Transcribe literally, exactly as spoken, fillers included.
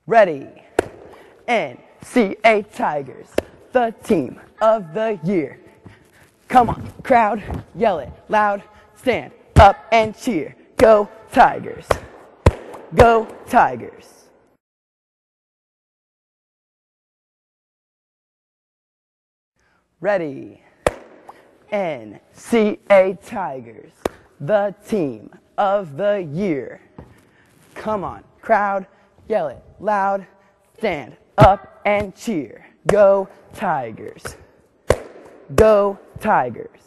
Ready? N C A Tigers, the team of the year. Come on, crowd, yell it loud, stand up and cheer. Go Tigers, go Tigers. Ready? N C A Tigers, the team of the year. Come on, crowd, yell it loud, stand up and cheer. Go Tigers, go Tigers.